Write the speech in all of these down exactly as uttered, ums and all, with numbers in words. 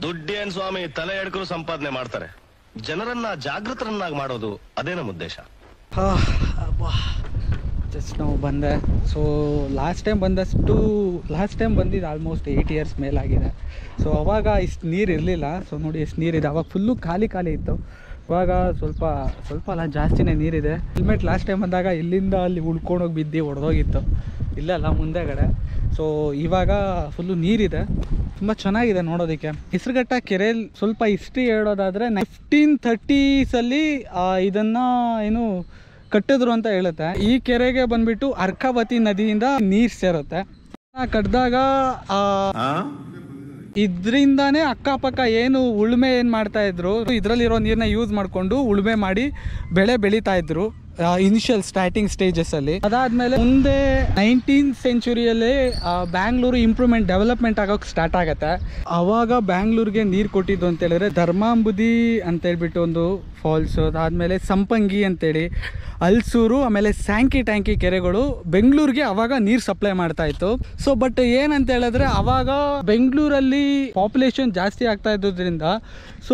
ದುಡ್ಡೇನ್ ಸ್ವಾಮಿ ತಲೆ ಎಡ್ಕರು ಸಂಪಾದನೆ ಮಾಡ್ತಾರೆ, ಜನರನ್ನ ಜಾಗೃತರನ್ನಾಗಿ ಮಾಡೋದು ಅದೇ ನಮ್ಮ ಉದ್ದೇಶ. ಜಸ್ಟ್ ನಾವು ಬಂದೆ. ಸೊ ಲಾಸ್ಟ್ ಟೈಮ್ ಬಂದಷ್ಟು ಲಾಸ್ಟ್ ಟೈಮ್ ಬಂದಿದ್ದು ಆಲ್ಮೋಸ್ಟ್ ಏಯ್ಟ್ ಇಯರ್ಸ್ ಮೇಲಾಗಿದೆ. ಸೊ ಅವಾಗ ಇಷ್ಟು ನೀರು ಇರಲಿಲ್ಲ. ಸೊ ನೋಡಿ ಎಷ್ಟು ನೀರಿದೆ. ಅವಾಗ ಫುಲ್ಲು ಖಾಲಿ ಖಾಲಿ ಇತ್ತು. ಇವಾಗ ಸ್ವಲ್ಪ ಸ್ವಲ್ಪ ಅಲ್ಲ ಜಾಸ್ತಿನೇ ನೀರಿದೆ. ಹೆಲ್ಮೆಟ್ ಲಾಸ್ಟ್ ಟೈಮ್ ಬಂದಾಗ ಇಲ್ಲಿಂದ ಅಲ್ಲಿ ಉಳ್ಕೊಂಡೋಗಿ ಬಿದ್ದು ಹೊಡೆದೋಗಿತ್ತು, ಇಲ್ಲಲ್ಲ ಮುಂದೆಗಡೆ. ಸೊ ಇವಾಗ ಫುಲ್ಲು ನೀರಿದೆ, ತುಂಬ ಚೆನ್ನಾಗಿದೆ ನೋಡೋದಕ್ಕೆ. ಹೆಸರುಘಟ್ಟ ಕೆರೆಯಲ್ಲಿ ಸ್ವಲ್ಪ ಹಿಸ್ಟ್ರಿ ಹೇಳೋದಾದರೆ ಫಿಫ್ಟೀನ್ ಥರ್ಟೀಸಲ್ಲಿ ಇದನ್ನು ಏನು ಕಟ್ಟಿದ್ರು ಅಂತ ಹೇಳುತ್ತೆ. ಈ ಕೆರೆಗೆ ಬಂದ್ಬಿಟ್ಟು ಅರ್ಕಾವತಿ ನದಿಯಿಂದ ನೀರು ಸೇರುತ್ತೆ. ಕಟ್ಟಿದಾಗ ಇದರಿಂದಾನೇ ಅಕ್ಕಪಕ್ಕ ಏನು ಉಳುಮೆ ಏನು ಮಾಡ್ತಾ ಇದ್ರು, ಇದರಲ್ಲಿರೋ ನೀರನ್ನ ಯೂಸ್ ಮಾಡಿಕೊಂಡು ಉಳುಮೆ ಮಾಡಿ ಬೆಳೆ ಬೆಳೀತಾ ಇದ್ರು ಇನಿಷಿಯಲ್ ಸ್ಟಾರ್ಟಿಂಗ್ ಸ್ಟೇಜಸ್ಸಲ್ಲಿ. ಅದಾದಮೇಲೆ ಮುಂದೆ ನೈನ್ಟೀನ್ ಸೆಂಚುರಿಯಲ್ಲಿ ಬ್ಯಾಂಗ್ಳೂರು ಇಂಪ್ರೂವ್ಮೆಂಟ್ ಡೆವಲಪ್ಮೆಂಟ್ ಆಗೋಕ್ಕೆ ಸ್ಟಾರ್ಟ್ ಆಗುತ್ತೆ. ಆವಾಗ ಬ್ಯಾಂಗ್ಳೂರಿಗೆ ನೀರು ಕೊಟ್ಟಿದ್ದು ಅಂತೇಳಿದ್ರೆ ಧರ್ಮಾಂಬುದಿ ಅಂತೇಳ್ಬಿಟ್ಟು ಒಂದು ಫಾಲ್ಸು, ಅದಾದಮೇಲೆ ಸಂಪಂಗಿ ಅಂತೇಳಿ, ಅಲ್ಸೂರು, ಆಮೇಲೆ ಸ್ಯಾಂಕಿ ಟ್ಯಾಂಕಿ ಕೆರೆಗಳು ಬೆಂಗಳೂರಿಗೆ ಅವಾಗ ನೀರು ಸಪ್ಲೈ ಮಾಡ್ತಾ ಇತ್ತು. ಸೊ ಬಟ್ ಏನಂತ ಹೇಳಿದ್ರೆ ಅವಾಗ ಬೆಂಗಳೂರಲ್ಲಿ ಪಾಪ್ಯುಲೇಷನ್ ಜಾಸ್ತಿ ಆಗ್ತಾ ಇದ್ದದ್ರಿಂದ ಸೊ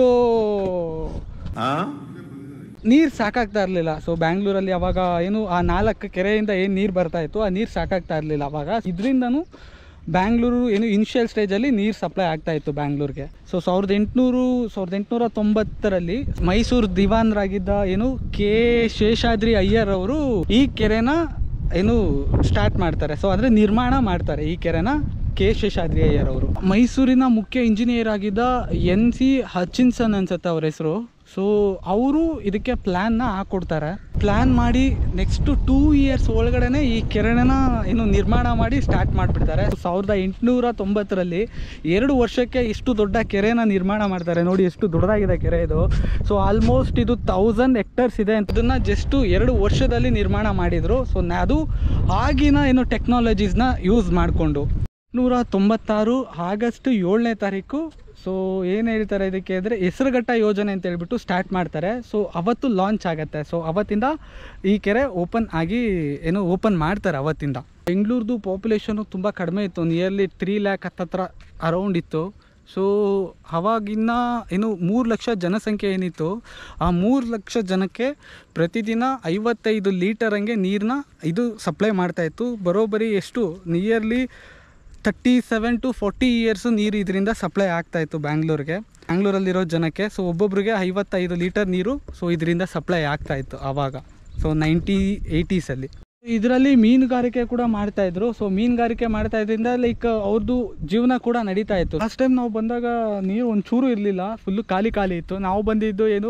ನೀರು ಸಾಕಾಗ್ತಾ ಇರಲಿಲ್ಲ. ಸೊ ಬ್ಯಾಂಗ್ಳೂರಲ್ಲಿ ಅವಾಗ ಏನು ಆ ನಾಲ್ಕು ಕೆರೆಯಿಂದ ಏನು ನೀರು ಬರ್ತಾ ಇತ್ತು ಆ ನೀರು ಸಾಕಾಗ್ತಾ ಇರಲಿಲ್ಲ. ಅವಾಗ ಇದರಿಂದನೂ ಬ್ಯಾಂಗ್ಳೂರು ಏನು ಇನಿಷಿಯಲ್ ಸ್ಟೇಜಲ್ಲಿ ನೀರು ಸಪ್ಲೈ ಆಗ್ತಾ ಇತ್ತು ಬ್ಯಾಂಗ್ಳೂರಿಗೆ. ಸೊ ಸಾವಿರದ ಎಂಟುನೂರು ಸಾವಿರದ ಎಂಟುನೂರ ತೊಂಬತ್ತರಲ್ಲಿ ಮೈಸೂರು ದಿವಾನರಾಗಿದ್ದ ಏನು ಕೆ ಶೇಷಾದ್ರಿ ಅಯ್ಯರ್ ಅವರು ಈ ಕೆರೆನ ಏನು ಸ್ಟಾರ್ಟ್ ಮಾಡ್ತಾರೆ. ಸೊ ಅಂದರೆ ನಿರ್ಮಾಣ ಮಾಡ್ತಾರೆ ಈ ಕೆರೆನ ಕೆ ಶೇಷಾದ್ರಿ ಅಯ್ಯರ್ ಅವರು. ಮೈಸೂರಿನ ಮುಖ್ಯ ಇಂಜಿನಿಯರ್ ಆಗಿದ್ದ ಎನ್ ಸಿ ಹಚಿನ್ಸನ್ ಅನ್ಸುತ್ತೆ ಅವ್ರ ಹೆಸರು. ಸೊ ಅವರು ಇದಕ್ಕೆ ಪ್ಲ್ಯಾನ್ನ ಹಾಕ್ಕೊಡ್ತಾರೆ. ಪ್ಲ್ಯಾನ್ ಮಾಡಿ ನೆಕ್ಸ್ಟು ಟೂ ಇಯರ್ಸ್ ಒಳಗಡೆ ಈ ಕೆರೆನ ಏನು ನಿರ್ಮಾಣ ಮಾಡಿ ಸ್ಟಾರ್ಟ್ ಮಾಡಿಬಿಡ್ತಾರೆ. ಸಾವಿರದ ಎಂಟುನೂರ ತೊಂಬತ್ತರಲ್ಲಿ ಎರಡು ವರ್ಷಕ್ಕೆ ಇಷ್ಟು ದೊಡ್ಡ ಕೆರೆನ ನಿರ್ಮಾಣ ಮಾಡ್ತಾರೆ. ನೋಡಿ ಎಷ್ಟು ದೊಡ್ಡದಾಗಿದೆ ಕೆರೆ ಇದು. ಸೊ ಆಲ್ಮೋಸ್ಟ್ ಇದು ತೌಸಂಡ್ ಹೆಕ್ಟರ್ಸ್ ಇದೆ ಅಂತ. ಇದನ್ನು ಜಸ್ಟು ಎರಡು ವರ್ಷದಲ್ಲಿ ನಿರ್ಮಾಣ ಮಾಡಿದರು. ಸೊ ಅದು ಆಗಿನ ಏನು ಟೆಕ್ನಾಲಜೀಸ್ನ ಯೂಸ್ ಮಾಡಿಕೊಂಡು ನೂರ ತೊಂಬತ್ತಾರು ಆಗಸ್ಟ್ ಏಳನೇ ತಾರೀಕು ಸೊ ಏನು ಹೇಳ್ತಾರೆ ಇದಕ್ಕೆ ಅಂದರೆ ಹೆಸರುಘಟ್ಟ ಯೋಜನೆ ಅಂತ ಹೇಳ್ಬಿಟ್ಟು ಸ್ಟಾರ್ಟ್ ಮಾಡ್ತಾರೆ. ಸೊ ಅವತ್ತು ಲಾಂಚ್ ಆಗುತ್ತೆ. ಸೊ ಅವತ್ತಿಂದ ಈ ಕೆರೆ ಓಪನ್ ಆಗಿ ಏನು ಓಪನ್ ಮಾಡ್ತಾರೆ ಅವತ್ತಿಂದ. ಬೆಂಗಳೂರ್ದು ಪಾಪ್ಯುಲೇಷನು ತುಂಬ ಕಡಿಮೆ ಇತ್ತು, ನಿಯರ್ಲಿ ತ್ರೀ ಲ್ಯಾಕ್ ಹತ್ತತ್ರ ಅರೌಂಡ್ ಇತ್ತು. ಸೊ ಅವಾಗಿನ್ನ ಏನು ಮೂರು ಲಕ್ಷ ಜನಸಂಖ್ಯೆ ಏನಿತ್ತು ಆ ಮೂರು ಲಕ್ಷ ಜನಕ್ಕೆ ಪ್ರತಿದಿನ ಐವತ್ತೈದು ಲೀಟರ್ ಹಂಗೆ ನೀರನ್ನ ಇದು ಸಪ್ಲೈ ಮಾಡ್ತಾಯಿತ್ತು. ಬರೋಬ್ಬರಿ ಎಷ್ಟು nearly thirty seven to forty years ನೀರು ಇದರಿಂದ ಸಪ್ಲೈ ಆಗ್ತಾಯಿತ್ತು ಬ್ಯಾಂಗ್ಳೂರಿಗೆ, ಬ್ಯಾಂಗ್ಳೂರಲ್ಲಿರೋ ಜನಕ್ಕೆ. ಸೊ ಒಬ್ಬೊಬ್ರಿಗೆ ಐವತ್ತೈದು ಲೀಟರ್ ನೀರು ಸೊ ಇದರಿಂದ ಸಪ್ಲೈ ಆಗ್ತಾಯಿತ್ತು ಆವಾಗ. ಸೊ ನೈಂಟಿ ಏಯ್ಟೀಸಲ್ಲಿ ಇದರಲ್ಲಿ ಮೀನುಗಾರಿಕೆ ಕೂಡ ಮಾಡ್ತಾಯಿದ್ರು. ಸೊ ಮೀನುಗಾರಿಕೆ ಮಾಡ್ತಾ ಇದ್ರಿಂದ ಲೈಕ್ ಅವ್ರದ್ದು ಜೀವನ ಕೂಡ ನಡೀತಾ ಇತ್ತು. ಲಾಸ್ಟ್ ಟೈಮ್ ನಾವು ಬಂದಾಗ ನೀರು ಒಂಚೂರು ಇರಲಿಲ್ಲ, ಫುಲ್ಲು ಖಾಲಿ ಖಾಲಿ ಇತ್ತು. ನಾವು ಬಂದಿದ್ದು ಏನು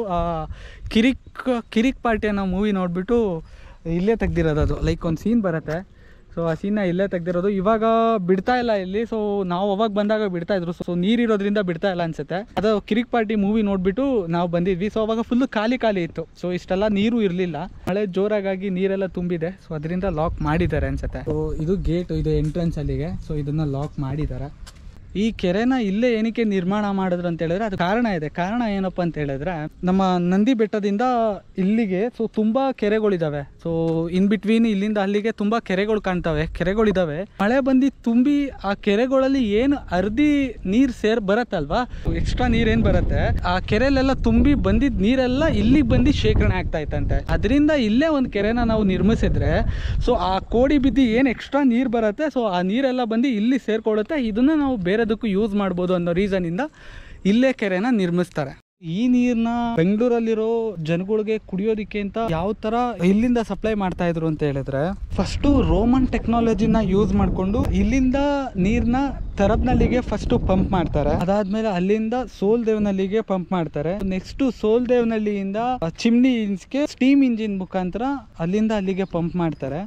ಕಿರಿಕ್ ಕಿರಿಕ್ ಪಾರ್ಟಿ ಅನ್ನೋ ಮೂವಿ ನೋಡಿಬಿಟ್ಟು ಇಲ್ಲೇ ತೆಗ್ದಿರೋದು. ಅದು ಲೈಕ್ ಒಂದು ಸೀನ್ ಬರುತ್ತೆ. ಸೊ ಆ ಸೀನ್ನ ಇಲ್ಲೇ ತೆಗ್ದಿರೋದು. ಇವಾಗ ಬಿಡ್ತಾ ಇಲ್ಲ ಇಲ್ಲಿ. ಸೊ ನಾವು ಅವಾಗ ಬಂದಾಗ ಬಿಡ್ತಾ ಇದ್ರು. ಸೊ ನೀರಿರೋದ್ರಿಂದ ಬಿಡ್ತಾ ಇಲ್ಲ ಅನ್ಸುತ್ತೆ. ಅದು ಕಿರಿಕ್ ಪಾರ್ಟಿ ಮೂವಿ ನೋಡಿಬಿಟ್ಟು ನಾವು ಬಂದಿದ್ವಿ. ಸೊ ಅವಾಗ ಫುಲ್ಲು ಖಾಲಿ ಖಾಲಿ ಇತ್ತು. ಸೊ ಇಷ್ಟೆಲ್ಲ ನೀರು ಇರಲಿಲ್ಲ, ಮಳೆ ಜೋರಾಗಿ ನೀರೆಲ್ಲ ತುಂಬಿದೆ. ಸೊ ಅದರಿಂದ ಲಾಕ್ ಮಾಡಿದ್ದಾರೆ ಅನ್ಸುತ್ತೆ. ಸೊ ಇದು ಗೇಟ್, ಇದು ಎಂಟ್ರೆನ್ಸ್ ಅಲ್ಲಿಗೆ. ಸೊ ಇದನ್ನ ಲಾಕ್ ಮಾಡಿದ್ದಾರೆ. ಈ ಕೆರೆನ ಇಲ್ಲೇ ಏನಕ್ಕೆ ನಿರ್ಮಾಣ ಮಾಡಿದ್ರು ಅಂತ ಹೇಳಿದ್ರೆ ಅದು ಕಾರಣ ಇದೆ. ಕಾರಣ ಏನಪ್ಪ ಅಂತ ಹೇಳಿದ್ರೆ ನಮ್ಮ ನಂದಿ ಬೆಟ್ಟದಿಂದ ಇಲ್ಲಿಗೆ ಸೊ ತುಂಬ ಕೆರೆಗಳಿದ್ದಾವೆ. ಸೊ ಇನ್ ಬಿಟ್ವೀನ್ ಇಲ್ಲಿಂದ ಅಲ್ಲಿಗೆ ತುಂಬ ಕೆರೆಗಳು ಕಾಣ್ತವೆ, ಕೆರೆಗಳಿದ್ದಾವೆ. ಮಳೆ ಬಂದು ತುಂಬಿ ಆ ಕೆರೆಗಳಲ್ಲಿ ಏನು ಅರ್ಧಿ ನೀರು ಸೇರ್ ಬರತ್ತಲ್ವಾ, ಎಕ್ಸ್ಟ್ರಾ ನೀರೇನು ಬರುತ್ತೆ ಆ ಕೆರೆಲೆಲ್ಲ ತುಂಬಿ ಬಂದಿದ್ದ ನೀರೆಲ್ಲ ಇಲ್ಲಿಗೆ ಬಂದು ಶೇಖರಣೆ ಆಗ್ತಾ ಇತ್ತಂತೆ. ಅದರಿಂದ ಇಲ್ಲೇ ಒಂದು ಕೆರೆನ ನಾವು ನಿರ್ಮಿಸಿದ್ರೆ ಸೊ ಆ ಕೋಡಿ ಬಿದ್ದು ಏನು ಎಕ್ಸ್ಟ್ರಾ ನೀರು ಬರುತ್ತೆ ಸೊ ಆ ನೀರೆಲ್ಲ ಬಂದು ಇಲ್ಲಿ ಸೇರ್ಕೊಳ್ಳುತ್ತೆ. ಇದನ್ನ ನಾವು ಬೇರೆದಕ್ಕೂ ಯೂಸ್ ಮಾಡ್ಬೋದು ಅನ್ನೋ ರೀಸನಿಂದ ಇಲ್ಲೇ ಕೆರೆನ ನಿರ್ಮಿಸ್ತಾರೆ. ಈ ನೀರನ್ನ ಬೆಂಗಳೂರಲ್ಲಿರೋ ಜನಗಳಿಗೆ ಕುಡಿಯೋದಿಕ್ಕೆ ಅಂತ ಯಾವ ತರ ಇಲ್ಲಿಂದ ಸಪ್ಲೈ ಮಾಡ್ತಾ ಇದ್ರು ಅಂತ ಹೇಳಿದ್ರೆ ಫಸ್ಟ್ ರೋಮನ್ ಟೆಕ್ನಾಲಜಿನ ಯೂಸ್ ಮಾಡ್ಕೊಂಡು ಇಲ್ಲಿಂದ ನೀರ್ನ ತರಬ್ನಲ್ಲಿಗೆ ಫಸ್ಟ್ ಪಂಪ್ ಮಾಡ್ತಾರೆ. ಅದಾದ್ಮೇಲೆ ಅಲ್ಲಿಂದ ಸೋಲ್ದೇವ್ನಲ್ಲಿಗೆ ಪಂಪ್ ಮಾಡ್ತಾರೆ. ನೆಕ್ಸ್ಟ್ ಸೋಲ್ದೇವ್ನಲ್ಲಿಯಿಂದ ಚಿಮ್ನಿ ಇಂಜಿನ್ಗೆ ಸ್ಟೀಮ್ ಇಂಜಿನ್ ಮುಖಾಂತರ ಅಲ್ಲಿಂದ ಅಲ್ಲಿಗೆ ಪಂಪ್ ಮಾಡ್ತಾರೆ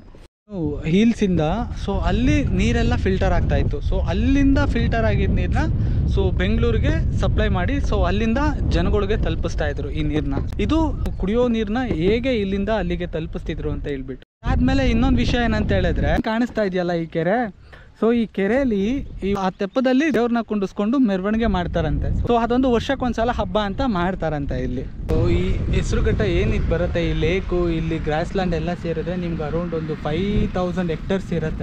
ಹೀಲ್ಸ್ ಇಂದ. ಸೊ ಅಲ್ಲಿ ನೀರೆಲ್ಲ ಫಿಲ್ಟರ್ ಆಗ್ತಾ ಇತ್ತು. ಸೊ ಅಲ್ಲಿಂದ ಫಿಲ್ಟರ್ ಆಗಿದ್ದ ನೀರನ್ನ ಸೊ ಬೆಂಗಳೂರಿಗೆ ಸಪ್ಲೈ ಮಾಡಿ ಸೊ ಅಲ್ಲಿಂದ ಜನಗಳಿಗೆ ತಲುಪಿಸ್ತಾ ಇದ್ರು ಈ ನೀರನ್ನ. ಇದು ಕುಡಿಯೋ ನೀರನ್ನ ಹೇಗೆ ಇಲ್ಲಿಂದ ಅಲ್ಲಿಗೆ ತಲುಪಿಸ್ತಿದ್ರು ಅಂತ ಹೇಳ್ಬಿಟ್ಟು. ಆದ್ಮೇಲೆ ಇನ್ನೊಂದು ವಿಷಯ ಏನಂತ ಹೇಳಿದ್ರೆ ಕಾಣಿಸ್ತಾ ಇದೆಯಲ್ಲ ಈ ಕೆರೆ. ಸೊ ಈ ಕೆರೆಯಲ್ಲಿ ಈ ಆ ತೆಪ್ಪದಲ್ಲಿ ದೇವ್ರನ್ನ ಕುಂಡಿಸ್ಕೊಂಡು ಮೆರವಣಿಗೆ ಮಾಡ್ತಾರಂತೆ. ಸೊ ಅದೊಂದು ವರ್ಷಕ್ಕೊಂದ್ಸಲ ಹಬ್ಬ ಅಂತ ಮಾಡ್ತಾರಂತೆ ಇಲ್ಲಿ. ಸೊ ಈ ಹೆಸರುಘಟ್ಟ ಏನಿದ್ ಬರುತ್ತೆ ಈ ಲೇಕು ಇಲ್ಲಿ ಗ್ರಾಸ್ ಲ್ಯಾಂಡ್ ಎಲ್ಲ ಸೇರಿದ್ರೆ ನಿಮ್ಗೆ ಅರೌಂಡ್ ಒಂದು ಫೈವ್ ತೌಸಂಡ್ ಹೆಕ್ಟರ್ಸ್ ಇರುತ್ತೆ.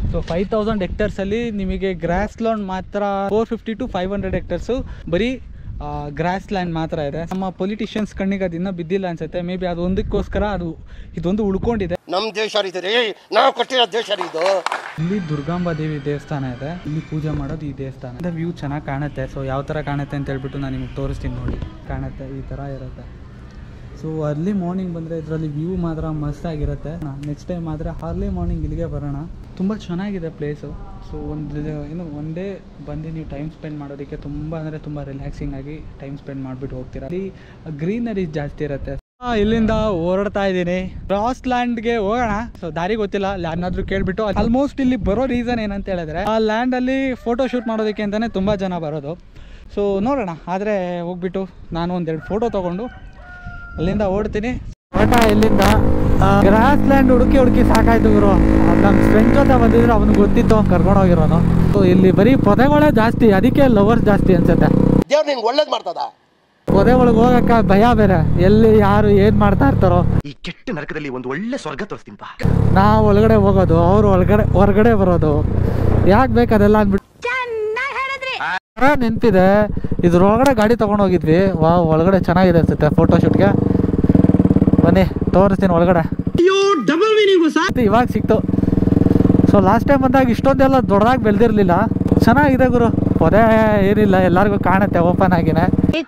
ಸೊ ಫೈವ್ ತೌಸಂಡ್ ಹೆಕ್ಟರ್ಸಲ್ಲಿ ನಿಮಗೆ ಗ್ರಾಸ್ ಲ್ಯಾಂಡ್ ಮಾತ್ರ four fifty to five hundred hectares ಬರೀ ಗ್ರಾಸ್ ಲ್ಯಾಂಡ್ ಮಾತ್ರ ಇದೆ. ನಮ್ಮ ಪೊಲಿಟಿಷಿಯನ್ಸ್ ಕಣ್ಣಿಗೆ ಅದು ಇನ್ನೂ ಬಿದ್ದಿಲ್ಲ ಅನ್ಸುತ್ತೆ. ಮೇ ಬಿ ಅದು ಒಂದಕ್ಕೋಸ್ಕರ ಅದು ಇದೊಂದು ಉಳ್ಕೊಂಡಿದೆ. ನಮ್ಮ ದೇಶ ನಾವು ಕಟ್ಟಿರೋ ದೇಶ ಇದು. ಇಲ್ಲಿ ದುರ್ಗಾಂಬಾ ದೇವಿ ದೇವಸ್ಥಾನ ಇದೆ. ಇಲ್ಲಿ ಪೂಜೆ ಮಾಡೋದು ಈ ದೇವಸ್ಥಾನ. ವ್ಯೂ ಚೆನ್ನಾಗಿ ಕಾಣುತ್ತೆ. ಸೊ ಯಾವ ಥರ ಕಾಣುತ್ತೆ ಅಂತ ಹೇಳ್ಬಿಟ್ಟು ನಾನು ನಿಮಗೆ ತೋರಿಸ್ತೀನಿ ನೋಡಿ. ಕಾಣುತ್ತೆ ಈ ಥರ ಇರುತ್ತೆ. ಸೊ ಅರ್ಲಿ ಮಾರ್ನಿಂಗ್ ಬಂದರೆ ಇದರಲ್ಲಿ ವ್ಯೂ ಮಾತ್ರ ಮಸ್ತಾಗಿರುತ್ತೆ. ನೆಕ್ಸ್ಟ್ ಟೈಮ್ ಆದರೆ ಅರ್ಲಿ ಮಾರ್ನಿಂಗ್ ಇಲ್ಲಿಗೆ ಬರೋಣ. ತುಂಬ ಚೆನ್ನಾಗಿದೆ ಪ್ಲೇಸು. ಸೊ ಒಂದು ಏನು ಒನ್ ಡೇ ಬಂದು ನೀವು ಟೈಮ್ ಸ್ಪೆಂಡ್ ಮಾಡೋದಕ್ಕೆ ತುಂಬ ಅಂದರೆ ತುಂಬ ರಿಲ್ಯಾಕ್ಸಿಂಗ್ ಆಗಿ ಟೈಮ್ ಸ್ಪೆಂಡ್ ಮಾಡಿಬಿಟ್ಟು ಹೋಗ್ತೀರಾ. ಅಲ್ಲಿ ಗ್ರೀನರಿ ಜಾಸ್ತಿ ಇರುತ್ತೆ. ಇಲ್ಲಿಂದ ಓಡಾಡ್ತಾ ಇದ್ದೀನಿ. ಕ್ರಾಸ್ ಲ್ಯಾಂಡ್ಗೆ ಹೋಗೋಣ. ಸೊ ದಾರಿ ಗೊತ್ತಿಲ್ಲ, ಯಾರನ್ನಾದ್ರೂ ಕೇಳ್ಬಿಟ್ಟು. ಆಲ್ಮೋಸ್ಟ್ ಇಲ್ಲಿ ಬರೋ ರೀಸನ್ ಏನಂತ ಹೇಳಿದ್ರೆ ಆ ಲ್ಯಾಂಡಲ್ಲಿ ಫೋಟೋ ಶೂಟ್ ಮಾಡೋದಕ್ಕೆ ಅಂತಲೇ ತುಂಬ ಜನ ಬರೋದು. ಸೊ ನೋಡೋಣ. ಆದರೆ ಹೋಗ್ಬಿಟ್ಟು ನಾನು ಒಂದೆರಡು ಫೋಟೋ ತೊಗೊಂಡು ಅಲ್ಲಿಂದ ಓಡ್ತೀನಿ. ಓಟ ಇಲ್ಲಿಂದ ಗ್ರಾಸ್ ಲ್ಯಾಂಡ್ ಹುಡುಕಿ ಹುಡುಕಿ ಸಾಕಾಯ್ತು ಗುರು. ನಮ್ಮ ಫ್ರೆಂಡ್ ಜೊತೆ ಬಂದಿದ್ರು, ಅವನಿಗೆ ಗೊತ್ತಿತ್ತು ಕರ್ಕೊಂಡು ಹೋಗಿರೋನು. ಸೊ ಇಲ್ಲಿ ಬರೀ ಪೊದೆಗಳೇ ಜಾಸ್ತಿ, ಅದಕ್ಕೆ ಲವರ್ಸ್ ಜಾಸ್ತಿ ಅನ್ಸುತ್ತೆ. ದೇವ್ರು ನಿಂಗೆ ಒಳ್ಳೇದು ಮಾಡ್ತದ. ಪೊದೆ ಒಳಗೆ ಹೋಗಕ್ಕ ಭಯ ಬೇರೆ, ಎಲ್ಲಿ ಯಾರು ಏನ್ ಮಾಡ್ತಾ ಇರ್ತಾರೋ. ಈ ಕೆಟ್ಟ ನರಕದಲ್ಲಿ ಒಂದು ಒಳ್ಳೆ ಸ್ವರ್ಗ ತೋರಿಸ್ತೀನಿ. ನಾವು ಒಳಗಡೆ ಹೋಗೋದು, ಅವ್ರು ಒಳಗಡೆ ಹೊರಗಡೆ ಬರೋದು, ಯಾಕೆ ಬೇಕದೆಲ್ಲ ಅಂದ್ಬಿಟ್ಟು ನೆನಪಿದೆ. ಇದ್ರೊಳಗಡೆ ಗಾಡಿ ತಗೊಂಡು ಹೋಗಿದ್ವಿ. ವಾ, ಒಳಗಡೆ ಚೆನ್ನಾಗಿದೆ ಅನ್ಸುತ್ತೆ ಫೋಟೋ ಶೂಟ್ಗೆ. ಬನ್ನಿ ತೋರಿಸ್ತೀನಿ ಒಳಗಡೆ. ಇವಾಗ ಸಿಕ್ತು. ಸೊ ಲಾಸ್ಟ್ ಟೈಮ್ ಬಂದಾಗ ಇಷ್ಟೊಂದೆಲ್ಲ ದೊಡ್ಡದಾಗಿ ಬೆಳೆದಿರ್ಲಿಲ್ಲ. ಚೆನ್ನಾಗಿದೆ ಗುರು. ಪೊದೆ ಏನಿಲ್ಲ, ಎಲ್ಲರಿಗೂ ಕಾಣುತ್ತೆ ಓಪನ್ ಆಗಿನೇ.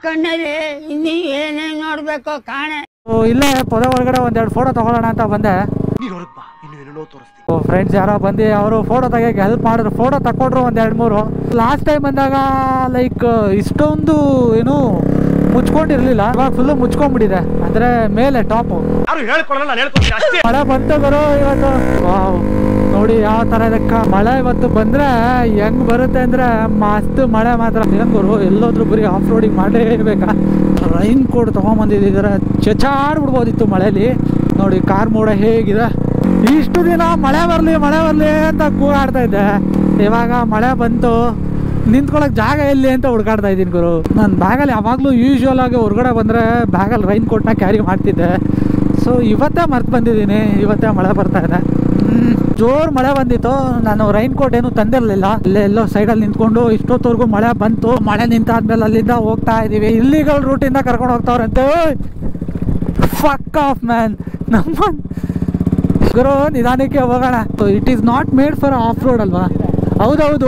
ನೋಡ್ಬೇಕು ಕಾಣೆ. ಇಲ್ಲೇ ಪೊದೆ ಒಳಗಡೆ ಒಂದೆರಡು ಫೋಟೋ ತಗೊಳ್ಳೋಣ ಅಂತ ಬಂದೆ. ಫ್ರೆಂಡ್ಸ್ ಯಾರೋ ಬಂದು ಅವರು ಫೋಟೋ ತೆಗಿಯಕ್ಕೆ ಹೆಲ್ಪ್ ಮಾಡಿದ್ರು. ಫೋಟೋ ತಕೊಂಡ್ರು ಒಂದ್ ಎರಡು ಮೂರು. ಲಾಸ್ಟ್ ಟೈಮ್ ಬಂದಾಗ ಲೈಕ್ ಇಷ್ಟೊಂದು ಏನು ಮುಚ್ಕೊಂಡಿರ್ಲಿಲ್ಲ. ಇವಾಗ ಫುಲ್ಲು ಮುಚ್ಕೊಂಡ್ಬಿಟ್ಟಿದೆ. ಅಂದ್ರೆ ಮೇಲೆ ಟಾಪು ಮಳೆ ಬಂತು ಗುರು ಇವತ್ತು. ವಾವ್, ನೋಡಿ ಯಾವ ತರ ಇದಕ್ಕ ಮಳೆ ಇವತ್ತು ಬಂದ್ರೆ ಹೆಂಗ್ ಬರುತ್ತೆ ಅಂದ್ರೆ ಮಸ್ತ್ ಮಳೆ ಮಾತ್ರ. ಹೆಂಗ್ ಗುರು, ಎಲ್ಲೋದ್ರು ಬರೀ ಆಫ್ ರೋಡಿಂಗ್ ಮಾಡಲೇಬೇಕಾ. ರೈನ್ ಕೋಟ್ ತಗೊಂಡ್ಬಂದಿದ್ದಾರೆ. ಚಚಾಡ್ಬಿಡ್ಬೋದಿತ್ತು ಮಳೆಯಲ್ಲಿ. ನೋಡಿ ಕಾರ್ ಮೋಡ ಹೇಗಿದೆ. ಇಷ್ಟು ದಿನ ಮಳೆ ಬರಲಿ ಮಳೆ ಬರಲಿ ಅಂತ ಕೂಗಾಡ್ತಾ ಇದ್ದೆ. ಇವಾಗ ಮಳೆ ಬಂತು, ನಿಂತ್ಕೊಳಕ್ ಜಾಗ ಎಲ್ಲಿ ಅಂತ ಹುಡ್ಕಾಡ್ತಾ ಇದ್ದೀನಿ ಗುರು. ನಾನು ಬ್ಯಾಗಲ್ಲಿ ಯಾವಾಗಲೂ ಯೂಶ್ವಲ್ ಆಗಿ ಹೊರಗಡೆ ಬಂದರೆ ಬ್ಯಾಗಲ್ಲಿ ರೈನ್ ಕೋಟ್ನ ಕ್ಯಾರಿ ಮಾಡ್ತಿದ್ದೆ. ಸೊ ಇವತ್ತೇ ಮರ್ತು ಬಂದಿದ್ದೀನಿ. ಇವತ್ತೇ ಮಳೆ ಬರ್ತಾ ಇದೆ. ಜೋರು ಮಳೆ ಬಂದಿತ್ತು. ನಾನು ರೈನ್ ಕೋಟ್ ಏನು ತಂದಿರಲಿಲ್ಲ. ಅಲ್ಲೇ ಎಲ್ಲೋ ಸೈಡಲ್ಲಿ ನಿಂತ್ಕೊಂಡು ಇಷ್ಟೊತ್ತವರೆಗೂ ಮಳೆ ಬಂತು. ಮಳೆ ನಿಂತಾದ್ಮೇಲೆ ಅಲ್ಲಿಂದ ಹೋಗ್ತಾ ಇದ್ದೀವಿ. ಇಲ್ಲಿಗಲ್ ರೂಟಿಂದ ಕರ್ಕೊಂಡು ಹೋಗ್ತಾವ್ರಂತೆ. Fuck of man. ನಮ್ಮ ಗುರು ನಿಧಾನಕ್ಕೆ ಹೋಗೋಣ. It is not made for off road ಅಲ್ವಾ? ಹೌದೌದು,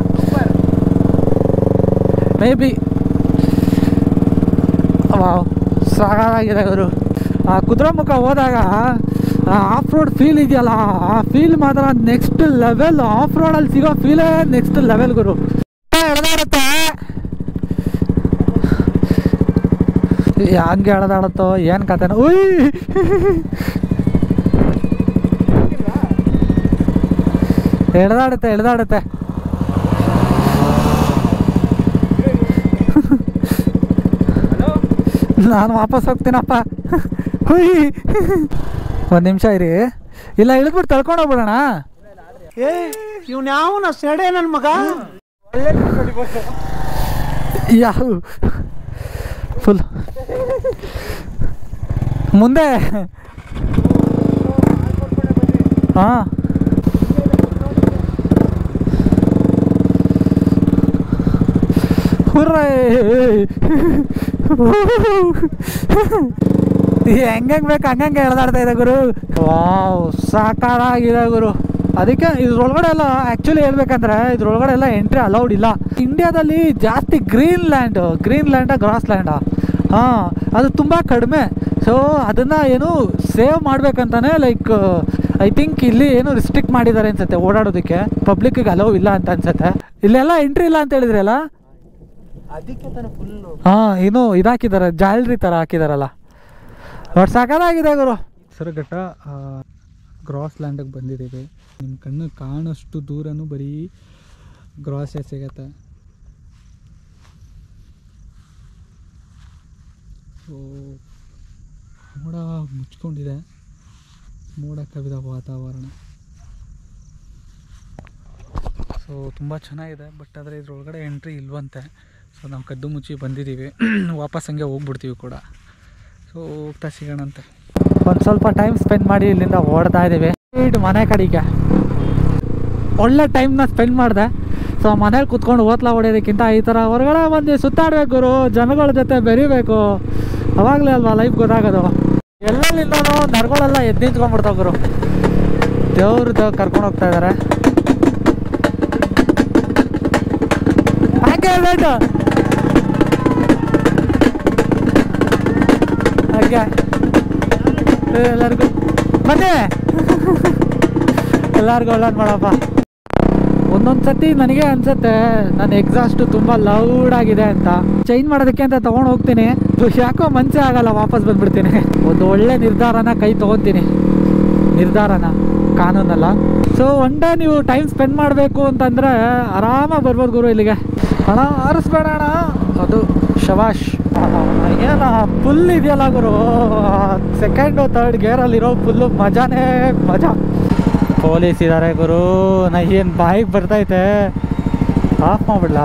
ಮೇ ಬಿ. ವಾವ್, ಸಾಕಾಗಿದೆ ಗುರು. ಆ ಕುದುರೆಮುಖ ಹೋದಾಗ ಆಫ್ ರೋಡ್ ಫೀಲ್ ಇದೆಯಲ್ಲ, ಆ ಫೀಲ್ ಮಾತ್ರ ನೆಕ್ಸ್ಟ್ ಲೆವೆಲ್. ಆಫ್ ರೋಡಲ್ಲಿ ಸಿಗೋ ಫೀಲೇ ನೆಕ್ಸ್ಟ್ ಲೆವೆಲ್ ಗುರು. ಎಳೆದಾಡುತ್ತೆ, ಹಂಗೆ ಎಳೆದಾಡುತ್ತೋ ಏನು ಕತೆನೋ. ಉಯ್, ಎಳೆದಾಡುತ್ತೆ ಎಳೆದಾಡುತ್ತೆ. ನಾನು ವಾಪಸ್ ಹೋಗ್ತೀನಪ್ಪ. ಹುಯ್, ಒಂದು ನಿಮಿಷ ಇರಿ. ಇಲ್ಲ ಇಳಿದ್ಬಿಟ್ಟು ತಳ್ಕೊಂಡು ಹೋಗ್ಬಿಡೋಣ. ಏ ಇವ್ನು ಯಾವ ಸೆಡೆ ನನ್ನ ಮಗ. ಯಾವ ಫುಲ್ ಮುಂದೆ. ಹಾಂ, ಹುರ್ರೇ ಹೆಂಗಂಗೆ ಬೇಕು ಹಂಗಂಗೆ ಎಳೆದಾಡ್ತಾ ಇದೆ ಗುರು. ವಾವ್, ಸಾಕಾಗಿದೆ ಗುರು. ಅದಕ್ಕೆ ಇದ್ರೊಳಗಡೆ ಎಲ್ಲ ಆ್ಯಕ್ಚುಲಿ ಹೇಳ್ಬೇಕಂದ್ರೆ ಇದ್ರೊಳಗಡೆ ಎಲ್ಲ ಎಂಟ್ರಿ ಅಲೌಡ್ ಇಲ್ಲ. ಇಂಡಿಯಾದಲ್ಲಿ ಜಾಸ್ತಿ ಗ್ರೀನ್ ಲ್ಯಾಂಡ್ ಗ್ರೀನ್ ಲ್ಯಾಂಡ ಗ್ರಾಸ್ ಲ್ಯಾಂಡಾ ಹಾಂ, ಅದು ತುಂಬ ಕಡಿಮೆ. ಸೊ ಅದನ್ನು ಏನು ಸೇವ್ ಮಾಡ್ಬೇಕಂತಾನೆ ಲೈಕ್ ಐ ಥಿಂಕ್ ಇಲ್ಲಿ ಏನು ರಿಸ್ಟ್ರಿಕ್ಟ್ ಮಾಡಿದ್ದಾರೆ ಅನ್ಸುತ್ತೆ ಓಡಾಡೋದಕ್ಕೆ. ಪಬ್ಲಿಕ್ಗೆ ಅಲೋ ಇಲ್ಲ ಅಂತ ಅನ್ಸುತ್ತೆ. ಇಲ್ಲೆಲ್ಲ ಎಂಟ್ರಿ ಇಲ್ಲ ಅಂತ ಹೇಳಿದ್ರಲ್ಲ, ಅದಕ್ಕೆ ತಾನೆ ಫುಲ್ಲು. ಹಾಂ, ಏನು ಇದಾಕಿದ್ದಾರೆ, ಜಾಲ್ರಿ ಥರ ಹಾಕಿದಾರಲ್ಲ. ಬಟ್ ಸಾಕಾಗಿದೆ ಗುರು. ಸರಘಟ್ಟ ಗ್ರಾಸ್ ಲ್ಯಾಂಡಿಗೆ ಬಂದಿದ್ದೀವಿ. ನಿಮ್ಮ ಕಣ್ಣು ಕಾಣೋಷ್ಟು ದೂರನೂ ಬರೀ ಗ್ರಾಸೇ ಸಿಗತ್ತೆ. ಸೊ ಮೋಡ ಮುಚ್ಕೊಂಡಿದೆ, ಮೋಡ ಕವಿದ ವಾತಾವರಣ. ಸೊ ತುಂಬ ಚೆನ್ನಾಗಿದೆ. ಬಟ್ ಆದರೆ ಇದ್ರೊಳಗಡೆ ಎಂಟ್ರಿ ಇಲ್ವಂತೆ. ಸೊ ನಾವು ಕದ್ದು ಮುಚ್ಚಿ ಬಂದಿದ್ದೀವಿ. ವಾಪಸ್ ಹಂಗೆ ಹೋಗ್ಬಿಡ್ತೀವಿ ಕೂಡ. ಸೊ ಹೋಗ್ತಾ ಸಿಗೋಣಂತೆ. ಒಂದು ಸ್ವಲ್ಪ ಟೈಮ್ ಸ್ಪೆಂಡ್ ಮಾಡಿ ಇಲ್ಲಿಂದ ಓಡ್ತಾ ಇದ್ದೀವಿ ಮನೆ ಕಡೆಗೆ. ಒಳ್ಳೆ ಟೈಮ್ನ ಸ್ಪೆಂಡ್ ಮಾಡಿದೆ. ಸೊ ಮನೇಲಿ ಕುತ್ಕೊಂಡು ಓದ್ಲಾ ಹೊಡೆಯೋದಕ್ಕಿಂತ ಈ ಥರ ಹೊರಗಡೆ ಬಂದು ಸುತ್ತಾಡ್ಬೇಕು ಗುರು, ಜನಗಳ ಜೊತೆ ಬೆರಿಬೇಕು, ಅವಾಗಲೇ ಅಲ್ವಾ ಲೈಫ್ ಗೊತ್ತಾಗೋದು. ಎಲ್ಲೆಲ್ಲಿಂದನೂ ನರಗಳೆಲ್ಲ ಎದ್ದು ನಿಂತ್ಕೊಂಡ್ಬಿಡ್ತಾವೆ ಗುರು. ದೇವ್ರದ್ದು ಕರ್ಕೊಂಡು ಹೋಗ್ತಾ ಇದ್ದಾರೆ. ಹಾಗೆ ಲೇಟು ಹಾಗೆ ಎಲ್ಲರಿಗೂ ಬನ್ನಿ, ಎಲ್ಲರಿಗೂ ಒಳ್ಳೇದು ಮಾಡಪ್ಪ. ಒಂದೊಂದು ಸತಿ ನನಗೆ ಅನ್ಸುತ್ತೆ ನನ್ನ ಎಕ್ಸಾಸ್ಟು ತುಂಬ ಲೌಡ್ ಆಗಿದೆ ಅಂತ, ಚೇಂಜ್ ಮಾಡೋದಕ್ಕೆ ಅಂತ ತೊಗೊಂಡು ಹೋಗ್ತೀನಿ, ಯಾಕೋ ಮನಸ್ಸೇ ಆಗಲ್ಲ, ವಾಪಸ್ ಬಂದ್ಬಿಡ್ತೀನಿ. ಒಂದು ಒಳ್ಳೆ ನಿರ್ಧಾರನ ಕೈ ತೊಗೊತೀನಿ, ನಿರ್ಧಾರನ, ಕಾನೂನಲ್ಲ. ಸೊ ಒನ್ ಡೇ ನೀವು ಟೈಮ್ ಸ್ಪೆಂಡ್ ಮಾಡಬೇಕು ಅಂತಂದರೆ ಆರಾಮಾಗಿ ಬರ್ಬೋದು ಗುರು ಇಲ್ಲಿಗೆ. ಹಣ ಆರಿಸ್ಬೇಡ ಅಣ್ಣ, ಅದು ಶವಾಶ್. ಏನ ಫುಲ್ ಇದೆಯಲ್ಲ ಗುರು, ಸೆಕೆಂಡು ತರ್ಡ್ ಗೇರಲ್ಲಿರೋ ಫುಲ್ಲು ಮಜಾನೇ ಮಜಾ. ಪೊಲೀಸ್ ಇದ್ದಾರೆ ಗುರು, ನಾ ಏನು ಬಾಯಿಗೆ ಬರ್ತೈತೆ, ಆಫ್ ಮಾಡ್ಬಿಡ್ಲ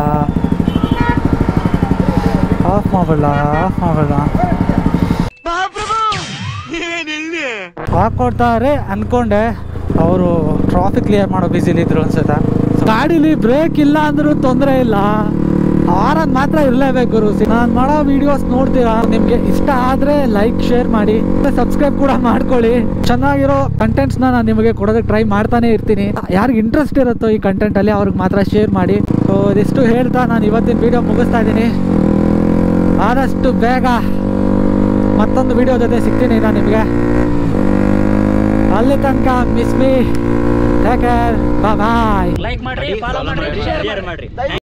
ಆಫ್ ಮಾಡ್ಬಿಡ್ಲ ಆಫ್ ಮಾಡ್ಬಿಡ್ಲ ಹಾಕ್ಕೊಡ್ತಾರೆ ಅನ್ಕೊಂಡೆ. ಅವರು ಟ್ರಾಫಿಕ್ ಕ್ಲಿಯರ್ ಮಾಡೋ ಬಿಸಿಲಿದ್ರು ಅನ್ಸುತ್ತೆ. ಗಾಡೀಲಿ ಬ್ರೇಕ್ ಇಲ್ಲ ಅಂದ್ರೂ ತೊಂದರೆ ಇಲ್ಲ, ಆರನ್ ಮಾತ್ರ ಇರಲೇಬೇಕು ಗುರು. ನಾನು ಮಾಡೋ ವಿಡಿಯೋಸ್ ನೋಡ್ತೀರಾ, ನಿಮಗೆ ಇಷ್ಟ ಆದರೆ ಲೈಕ್ ಶೇರ್ ಮಾಡಿ, ಸಬ್ಸ್ಕ್ರೈಬ್ ಕೂಡ ಮಾಡ್ಕೊಳ್ಳಿ. ಚೆನ್ನಾಗಿರೋ ಕಂಟೆಂಟ್ಸ್ನ ನಾನು ನಿಮಗೆ ಕೊಡೋದಕ್ಕೆ ಟ್ರೈ ಮಾಡ್ತಾನೆ ಇರ್ತೀನಿ. ಯಾರಿಗೆ ಇಂಟ್ರೆಸ್ಟ್ ಇರುತ್ತೋ ಈ ಕಂಟೆಂಟಲ್ಲಿ ಅವ್ರಿಗೆ ಮಾತ್ರ ಶೇರ್ ಮಾಡಿ. ಸೊ ಇದಿಷ್ಟು ಹೇಳ್ತಾ ನಾನು ಇವತ್ತಿನ ವಿಡಿಯೋ ಮುಗಿಸ್ತಾ ಇದ್ದೀನಿ. ಆದಷ್ಟು ಬೇಗ ಮತ್ತೊಂದು ವಿಡಿಯೋ ಜೊತೆ ಸಿಗ್ತೀನಿ ನಾನು ನಿಮಗೆ. ಅಲ್ಲಿ ತನಕ miss me, take care, bye. Like ಮಾಡ್ರಿ, ಫಾಲೋ ಮಾಡ್ರಿ, ಶೇರ್ ಮಾಡ್ರಿ.